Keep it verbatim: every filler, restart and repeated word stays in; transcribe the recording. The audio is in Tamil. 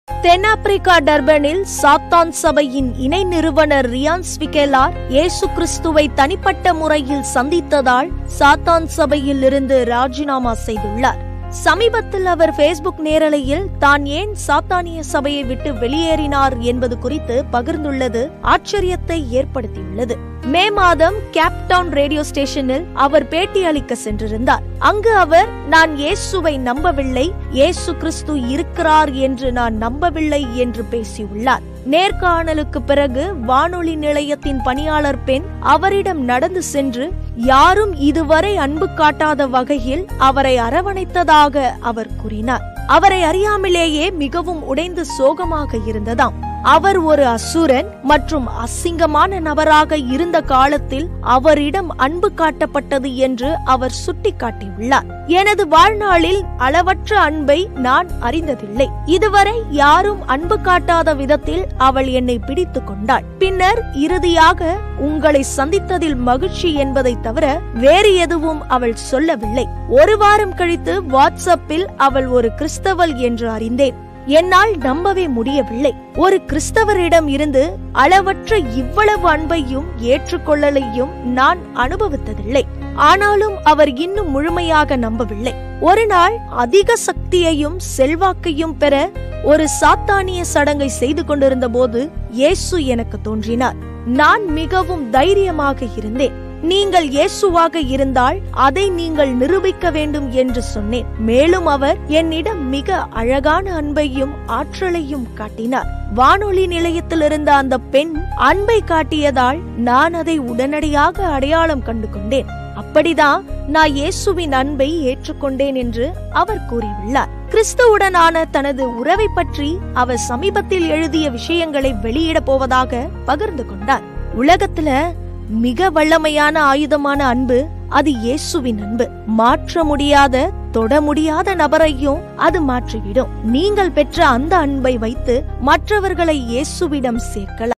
தென்னாப்பிரிக்கா டர்பனில் சாத்தான் சபையின் இணை நிறுவனர் ரியான் ஸ்விகேலார் இயேசு கிறிஸ்துவை தனிப்பட்ட முறையில் சந்தித்ததால் சாத்தான் சபையில் இருந்து ராஜினாமா செய்துள்ளார். சமீபத்தில் அவர் பேஸ்புக் நேரலையில் தான் ஏன் சாத்தானிய சபையை விட்டு வெளியேறினார் என்பது குறித்து பகிர்ந்துள்ளது ஆச்சரியத்தை ஏற்படுத்தியுள்ளது. மே மாதம் கேப்டவுன் ரேடியோ ஸ்டேஷனில் அவர் பேட்டி அளிக்க சென்றிருந்தார். அங்கு அவர், நான் இயேசுவை நம்பவில்லை, இயேசு கிறிஸ்து இருக்கிறார் என்று நான் நம்பவில்லை என்று பேசியுள்ளார். நேர்காணலுக்கு பிறகு வானொலி நிலையத்தின் பணியாளர் பெண் அவரிடம் நடந்து சென்று யாரும் இதுவரை அன்பு காட்டாத வகையில் அவரை அரவணைத்ததாக அவர் கூறினார். அவரை அறியாமலேயே மிகவும் உடைந்து சோகமாக இருந்ததாம். அவர் ஒரு அசுரன் மற்றும் அசிங்கமான நபராக இருந்த காலத்தில் அவரிடம் அன்பு காட்டப்பட்டது என்று அவர் சுட்டிக்காட்டியுள்ளார். எனது வாழ்நாளில் அளவற்ற அன்பை நான் அறிந்ததில்லை. இதுவரை யாரும் அன்பு காட்டாத விதத்தில் அவள் என்னை பிடித்து கொண்டாள். பின்னர் இறுதியாக உங்களை சந்தித்ததில் மகிழ்ச்சி என்பதை தவிர வேறு எதுவும் அவள் சொல்லவில்லை. ஒரு வாரம் கழித்து வாட்ஸ்அப்பில் அவள் ஒரு கிறிஸ்தவள் என்று அறிந்தேன். என்னால் நம்பவே முடியவில்லை. ஒரு கிறிஸ்தவரிடம் இருந்து அளவற்ற இவ்வளவு அன்பையும் ஏற்றுக்கொள்ளலையும் நான் அனுபவித்ததில்லை. ஆனாலும் அவர் இன்னும் முழுமையாக நம்பவில்லை. ஒரு நாள் அதிக சக்தியையும் செல்வாக்கையும் பெற ஒரு சாத்தானிய சடங்கை செய்து கொண்டிருந்த போது இயேசு எனக்கு தோன்றினார். நான் மிகவும் தைரியமாக இருந்தேன். நீங்கள் இயேசுவாக இருந்தால் அதை நீங்கள் நிரூபிக்க வேண்டும் என்று சொன்னேன். மேலும் அவர் என்னிடம் மிக அழகான அன்பையும் ஆற்றலையும் காட்டினார். வானொலி நிலையத்தில் இருந்த அந்த பெண் அன்பை காட்டியதால் நான் அதை உடனடியாக அடையாளம் கண்டு கொண்டேன். அப்படிதான் நான் இயேசுவின் அன்பை ஏற்றுக்கொண்டேன் என்று அவர் கூறியுள்ளார். கிறிஸ்துவுடனான தனது உறவை பற்றி அவர் சமீபத்தில் எழுதிய விஷயங்களை வெளியிட போவதாக பகிர்ந்து கொண்டார். உலகத்துல மிக வல்லமையான ஆயுதமான அன்பு அது இயேசுவின் அன்பு. மாற்ற முடியாத, தொட முடியாத நபரையும் அது மாற்றிவிடும். நீங்கள் பெற்ற அந்த அன்பை வைத்து மற்றவர்களை இயேசுவிடம் சேர்க்கலாம்.